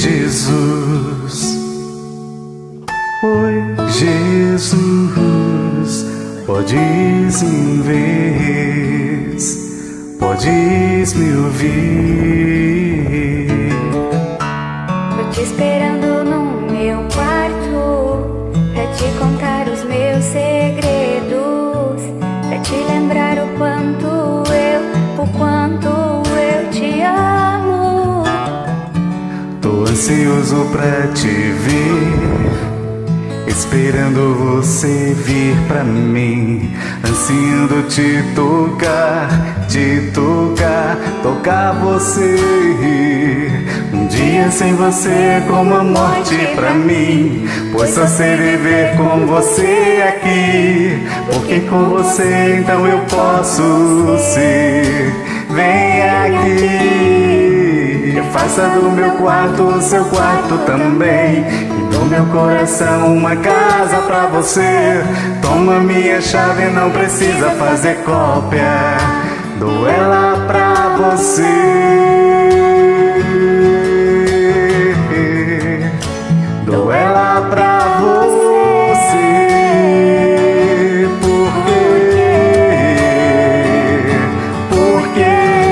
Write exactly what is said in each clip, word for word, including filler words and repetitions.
Jesus. Oi, Jesus, podes me ver, podes me ouvir. Tô te esperando no meu quarto pra te contar os meus segredos, pra te lembrar o quanto eu, o quanto eu te amo. Tô ansioso pra te ver, esperando você vir pra mim, ansiando te tocar, te tocar, tocar você. Um dia sem você é como a morte pra mim, pois só sei viver com você aqui, porque com você então eu posso ser. Vem aqui, faça do meu quarto o seu quarto também, do meu coração uma casa pra você. Toma minha chave, não precisa fazer cópia, dou ela pra você. Dou ela pra você. Por quê? Porque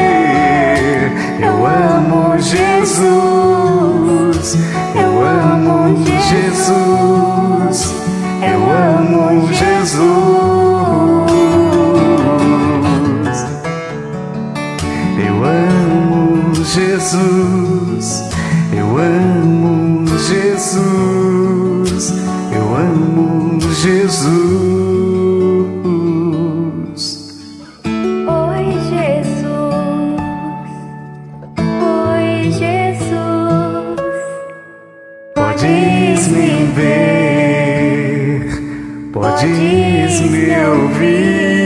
eu amo Jesus. Eu amo Jesus, eu amo Jesus, eu amo Jesus, eu amo Jesus, eu amo Jesus. Oi, Jesus, oi, Jesus. Podes me ver, podes me ouvir.